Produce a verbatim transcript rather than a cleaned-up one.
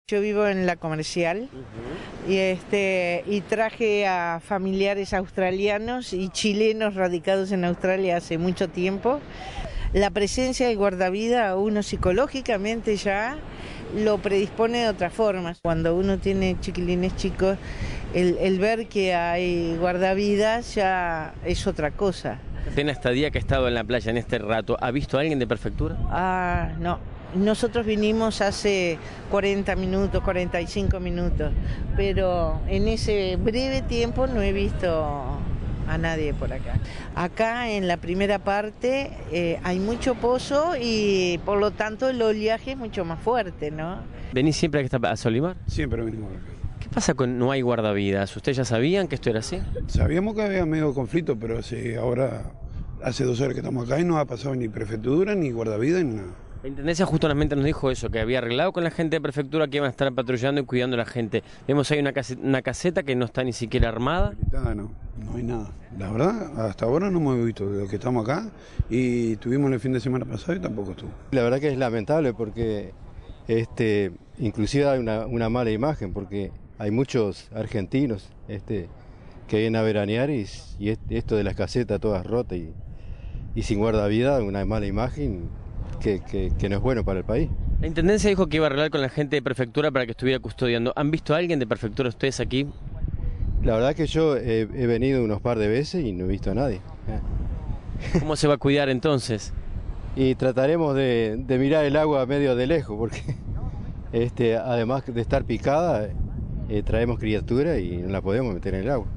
Yo vivo en la Comercial uh-huh. y, este, y traje a familiares australianos y chilenos radicados en Australia hace mucho tiempo. La presencia del guardavidas a uno psicológicamente ya lo predispone de otra forma. Cuando uno tiene chiquilines chicos, el, el ver que hay guardavidas ya es otra cosa. En esta día que ha estado en la playa en este rato, ¿ha visto a alguien de prefectura? Ah, no. Nosotros vinimos hace cuarenta minutos, cuarenta y cinco minutos, pero en ese breve tiempo no he visto a nadie por acá. Acá en la primera parte eh, hay mucho pozo y por lo tanto el oleaje es mucho más fuerte, ¿no? ¿Venís siempre a, esta, a Solimar? Siempre venimos acá. ¿Qué pasa con no hay guardavidas? ¿Ustedes ya sabían que esto era así? Sabíamos que había medio conflicto, pero hace, ahora hace dos horas que estamos acá y no ha pasado ni prefectura, ni guardavidas, ni nada. La Intendencia justamente nos dijo eso, que había arreglado con la gente de prefectura que iban a estar patrullando y cuidando a la gente. Vemos ahí una caseta, una caseta que no está ni siquiera armada. No, no hay nada. La verdad, hasta ahora no hemos visto de lo que estamos acá y tuvimos el fin de semana pasado y tampoco estuvo. La verdad que es lamentable porque este, inclusive hay una, una mala imagen porque hay muchos argentinos este, que vienen a veranear y, y esto de las casetas todas rotas y, y sin guardavidas, una mala imagen. Que, que, que no es bueno para el país. La Intendencia dijo que iba a arreglar con la gente de prefectura para que estuviera custodiando. ¿Han visto a alguien de prefectura ustedes aquí? La verdad que yo he, he venido unos par de veces y no he visto a nadie. ¿Cómo se va a cuidar entonces? Y trataremos de, de mirar el agua medio de lejos, porque este, además de estar picada, eh, traemos criatura y no la podemos meter en el agua.